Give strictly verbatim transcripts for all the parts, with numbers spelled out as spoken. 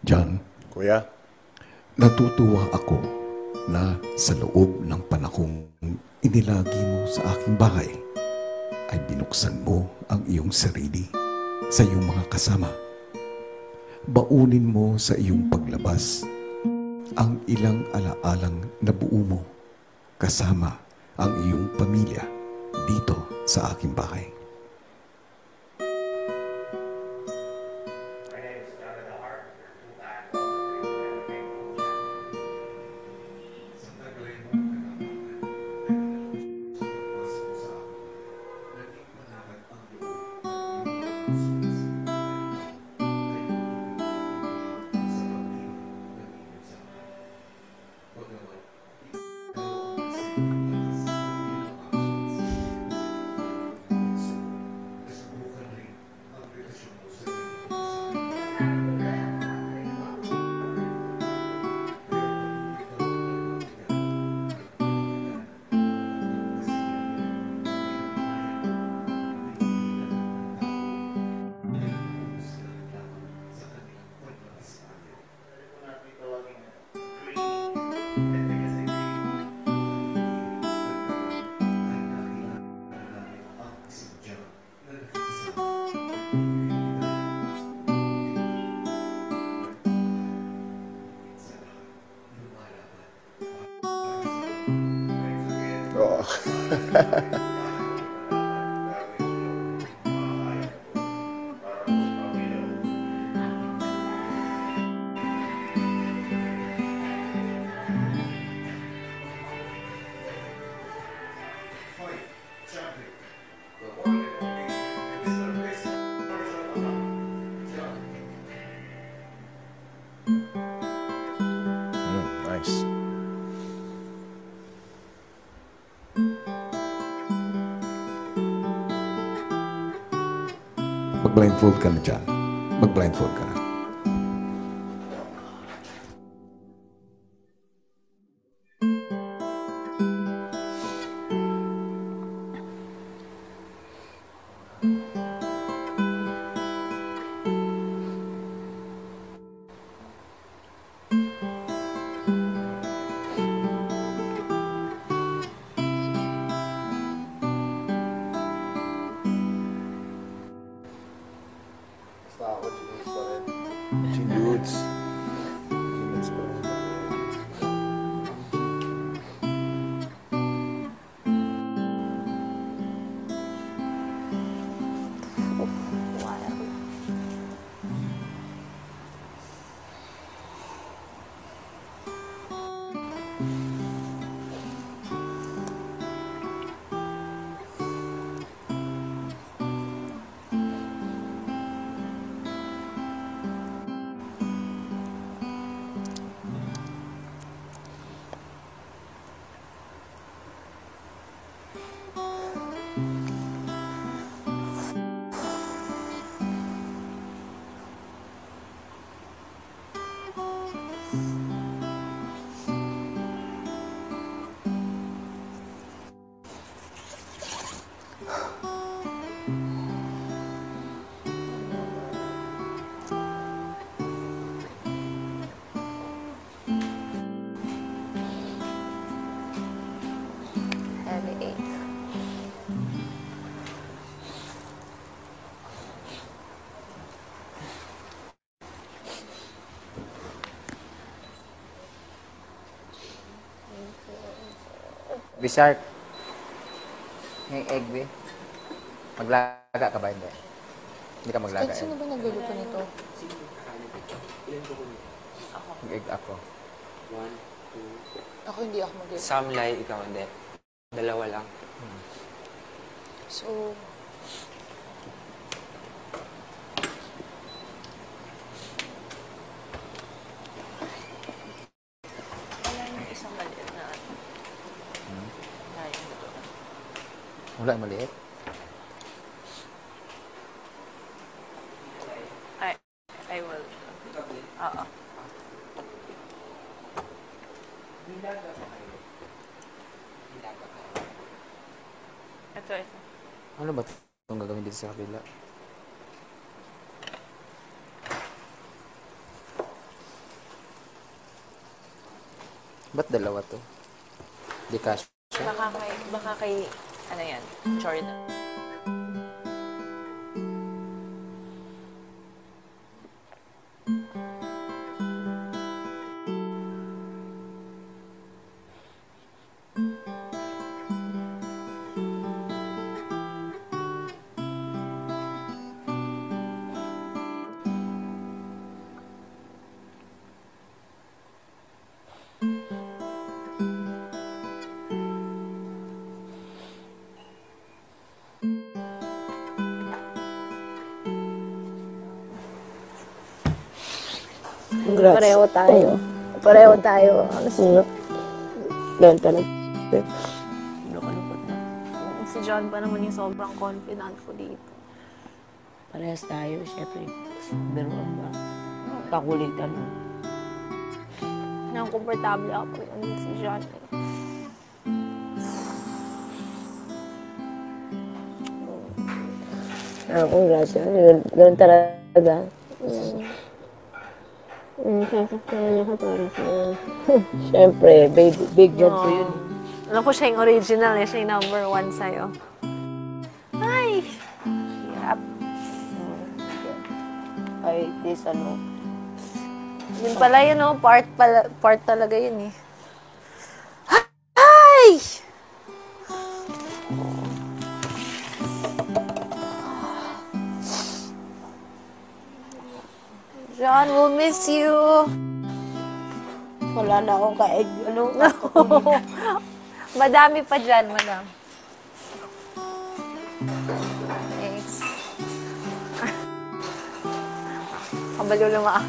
John, Kuya? natutuwa ako na sa loob ng panahong inilagi mo sa aking bahay, ay binuksan mo ang iyong sarili sa iyong mga kasama. Baunin mo sa iyong paglabas ang ilang alaalang nabuo mo kasama ang iyong pamilya dito sa aking bahay. Oo. Mm, nice. Mag-blindfold ka na dyan. Mag-blindfold ka na. Dudes. Bishark. Yung egg, be. Maglaga ka ba? Hindi. Hindi ka maglaga. Sino ba nagluluto nito? Mag-egg ako. One, two. Ako hindi ako mag-egg. Samlay, ikaw hindi. Dalawa lang. Hmm. So, wala yung isang maliit na ano. Hmm. Kaya ito. Wala yung maliit. I, I will. Oo. Ito, ito. Ano ba itong gagawin dito sa kabila? Ba't dalawa to? Di kasha. Baka kay, baka kay, ano yan, Jordan. Congrats. Pareho tayo. Pareho tayo. Honestly. Ganun talaga. Nakalungkot na. Si John pa naman yung sobrang confident ko dito. Parehas tayo, syempre. Biruan ba? Kakulitan mo. Nang komportable ako pag nandun si John. Eh. Ah, congrats. Ganun, ganun talaga. Mm. Mm, kakakaya niya ka para sa... Syempre, big, big job ko yun. Alam ko siya yung original eh. Siya yung number one sa'yo. Ay! Hirap. Ay, this ano. Yun pala yun, oh. Part, pala, part talaga yun eh. Ay! John, we'll miss you. Wala na akong kaeg. Ano? Madami pa dyan, madam. Thanks. Kabalo naman.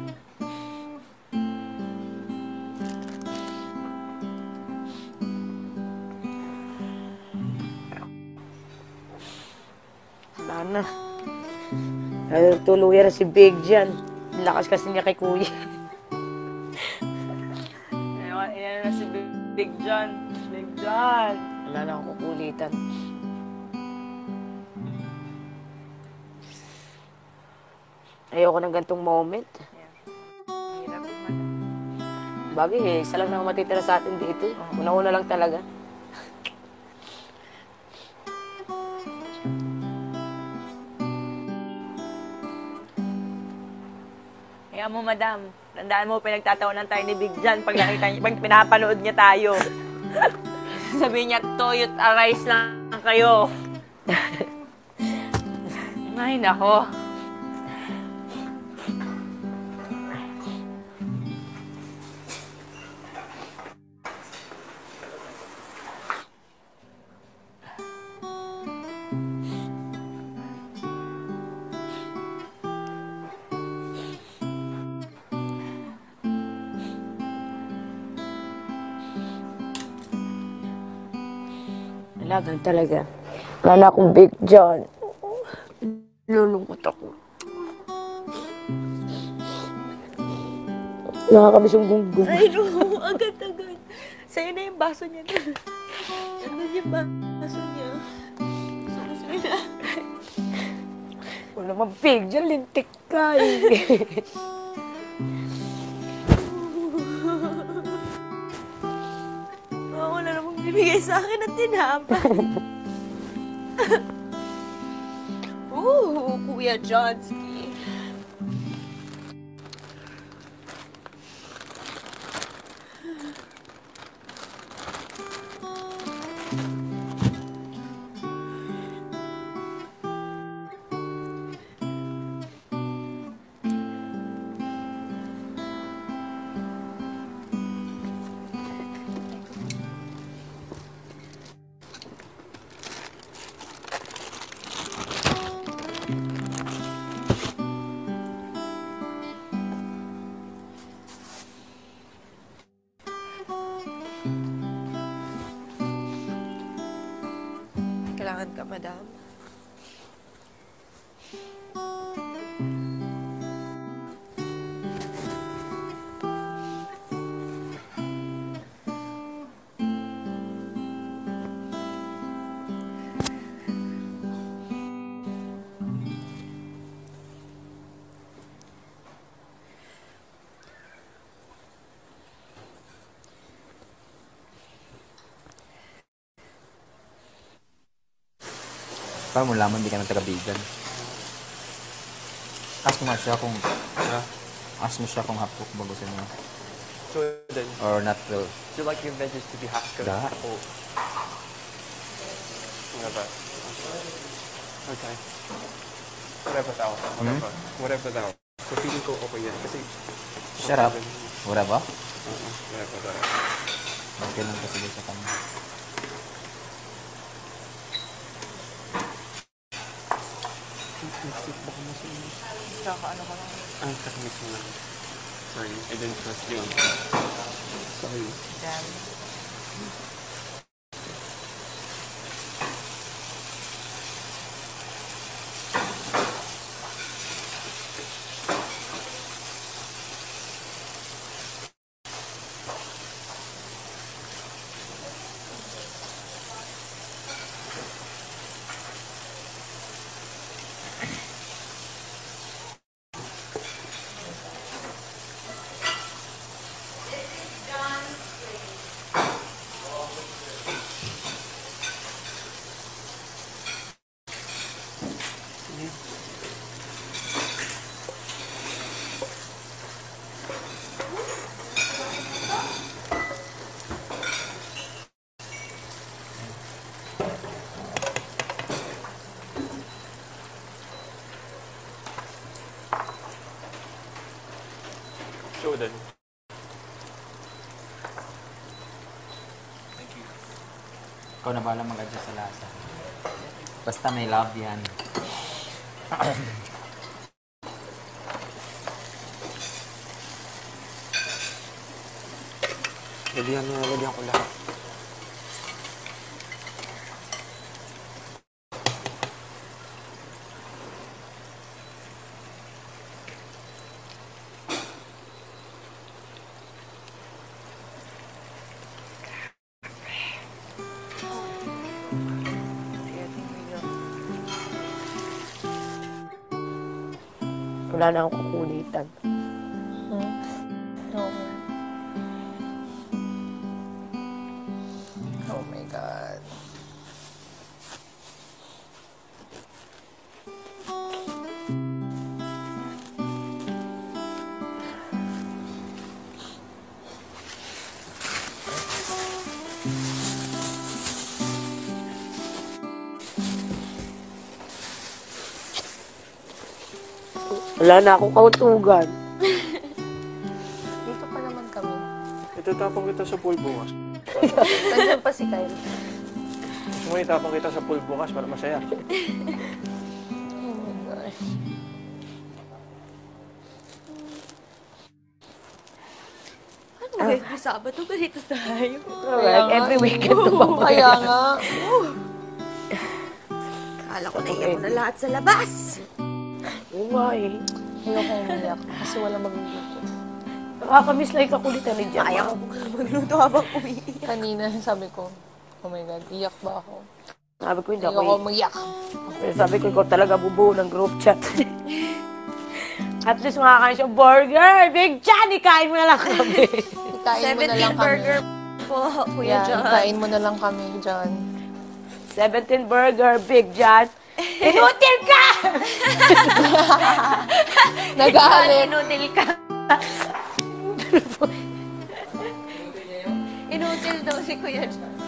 Wala na. Ay, tuluyan na si Big dyan. Lakas kasi niya kay Kuya. Ayan, ayan na si Big, Big John. Big John. Wala na akong kukulitan. Ayoko ng gantong moment. Hirap naman. Bagay eh, isa lang naman matitira sa atin dito. Una-una lang talaga. Kaya mo, madam, tandaan mo, pinagtatawanan tayo ni Big John pag nakita niya, pag pinapanood niya tayo. Sabi niya, toyo't arise lang kayo. Ay, nako. Talagang talaga. Wala na akong Big John. Lulungkot ako. Nakakabis yung gunggong. Ay, no, agad-agad. Sa'yo na yung baso niya. Ano yung baso niya? Sa'yo na. Wala naman Big John, lintik ka eh. Oo, wala namang bibigay sa akin at tinapay. Ooh, Kuya Johnsky. Kailangan ka, madam. Paano mo laman, di ka ng taga-vegan? Ask mo nga siya kung... Yeah. Ask mo siya kung half cook bago sa niya. Jordan, Or not real. do you like your veggies to be half cooked? That. Or... Whatever. Okay. Whatever daw. Whatever. Whatever daw. So feeling ko okay yan. Kasi... Shut up. Whatever? Uh-uh. Whatever daw. Okay lang kasi sa kanya. Kaka ano ka lang. Ang kakamiss mo lang. Sorry, I didn't trust you. Sorry. Damn. Jordan. Ikaw na bahala mag-adjust sa lasa. Basta may love yan. Lagyan mo, lagyan ko lahat. Wala na akong kukulitan. Oo. Oh my God. Wala na akong kautugan. Dito pa naman kami. Itatapang kita sa pool bukas. Nandiyan pa si Kyle. Gusto mo itapang kita sa pool bukas para masaya. Oh my gosh. Ano ba? Every Sabado ba dito tayo? Like, every weekend to ba? Kaya nga. Kala ko na iyan mo na lahat sa labas. Oo nga eh. Ayoko umiyak kasi wala magluluto. Nakakamiss lang yung kakulitan ni Jama. Ayaw ko magluto habang umiiyak. Kanina sabi ko, oh my God, iyak ba ako? Sabi ko, hindi ako Ayoko eh. umiyak. Sabi ko, ikaw talaga bubuo ng group chat. At least makakain siya burger. Big John, ikain mo na lang kami. Ikain mo na lang kami. burger po, Kuya Yeah, John. ikain mo na lang kami, John. seventeen burger, Big John. Inutil ka! Nagalit. Inutil ka. Inutil daw si Kuya John.